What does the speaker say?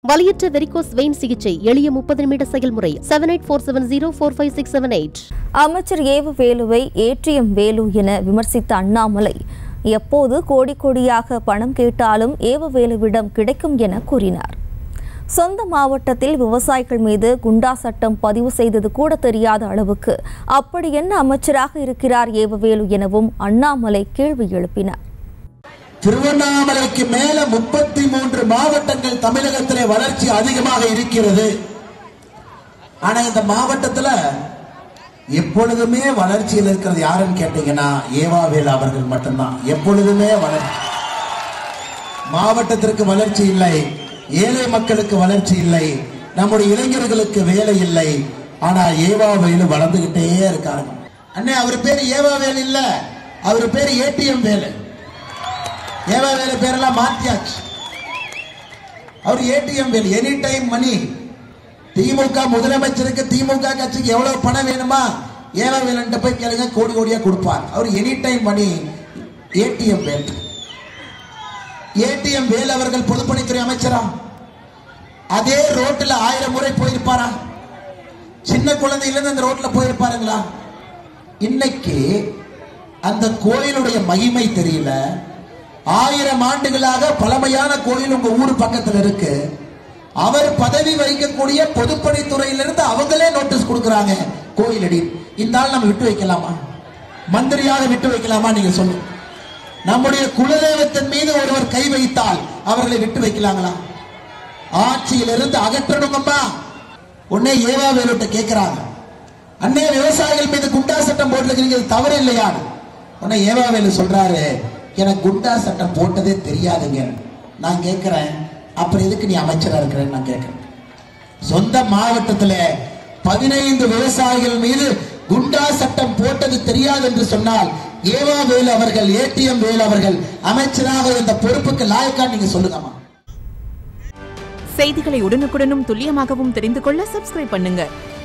வலியற்ற varicose vein சிகிச்சை எளிய 30 நிமிட செயல்முறை 7847045678. அமைச்சர் ஏவ வேலுவை ஏடிஎம் வேலு என விமர்சித்த அண்ணாமலை எப்போது கோடி கோடியாக பணம் கேட்டாலும் ஏவ வேலுவிடம் கிடைக்கும் என கூறினார். சொந்த மாவட்டத்தில் விவசாயிகள் மீது குண்டா சட்டம் பதிவு செய்தது கூட தெரியாத அளவுக்கு அப்படி என்ன அமைச்சராக இருக்கிறார் ஏவவேலு எனவும் அண்ணாமலை கேள்வி எழுப்பினார். திருவண்ணாமலைக்கு மேல 33 மாவட்டங்கள் தமிழகத்திலே வளர்ச்சி அதிகமாக இருக்கிறது. ஆனா இந்த மாவட்டத்தில் எப்பொழுதுமே வளர்ச்சியில் இருக்கிறது யாருன்னு கேட்டீங்கன்னா ஏவாவேலு அவர்கள் மட்டும்தான். எப்பொழுதுமே வளர்ச்சி, மாவட்டத்திற்கு வளர்ச்சி இல்லை, ஏழை மக்களுக்கு வளர்ச்சி இல்லை, நம்முடைய இளைஞர்களுக்கு வேலை இல்லை. ஆனா ஏவாவேலு வளர்ந்துகிட்டே இருக்காங்க. அண்ணே அவர் பேரு ஏவாவேலு இல்ல, அவர் பேரு ஏடிஎம் வேலு. ஏவாவேலு பேரெல்லாம் மாத்தியாச்சு. அவர் ATM Velu, any time money. DMK முதலமைச்சருக்கு திமுக கட்சிக்கு எவ்வளவு பணம் வேணுமா ஏவாவேலு போய் கேளுங்க, கோடி கோடியா கொடுப்பார். அவர் any time money ATM Velu. ATM Velu அவர்கள் பொதுப்பணித்துறை அமைச்சரா? அதே ரோட்ல 1000 முறை போயிருப்பாரா? சின்ன குழந்தையிலிருந்து அந்த ரோட்ல போயிருப்பாருங்களா? இன்னைக்கு அந்த கோயிலுடைய மகிமை தெரியல. 1000 ஆண்டுகளாக பழமையான கோயில் உங்க ஊர் பக்கத்தில் இருக்கு. அவர் பதவி வகிக்கக்கூடிய பொதுப்பணித்துறையிலிருந்து அவங்களே நோட்டீஸ் கொடுக்கறாங்க கோயிலடி. இந்த ஆள் நம்ம விட்டு வைக்கலாமா? மந்திரியாக விட்டு வைக்கலாமா? நீங்க சொல்லுங்க. நம்முடைய குலதெய்வத்தின் மீது ஒருவர் கை வைத்தால் அவர்களை விட்டு வைக்கலாங்களா? ஆட்சியிலிருந்து அகற்றணுங்கம்மா. உடனே ஏவாவேலுட்ட கேட்கிறாங்க, அண்ணே விவசாயிகள் மீது குண்டா சட்டம் போட்டிருக்கீங்க, தவறு இல்லையா? உடனே ஏவாவேலு சொல்றாரு, எனக்கு குண்டா சட்டம் போட்டதே தெரியாதுங்க. நான் கேட்கிறேன், அப்புறம் எதுக்கு நீ அமைச்சரா இருக்கிறேன்னு நான் கேட்கிறேன். சொந்த மாவட்டத்தில் 15 விவசாயிகள் மீது குண்டா சட்டம் போட்டது தெரியாது என்று சொன்னால் ஏவாவேலு அவர்கள், ஏடிஎம் வேலு அவர்கள் அமைச்சராக இந்த பொறுப்புக்கு லாயக்கா? நீங்க சொல்லுங்கம்மா. செய்திகளை உடனுக்குடனும் துல்லியமாகவும் தெரிந்து கொள்ள சப்ஸ்கிரைப் பண்ணுங்க.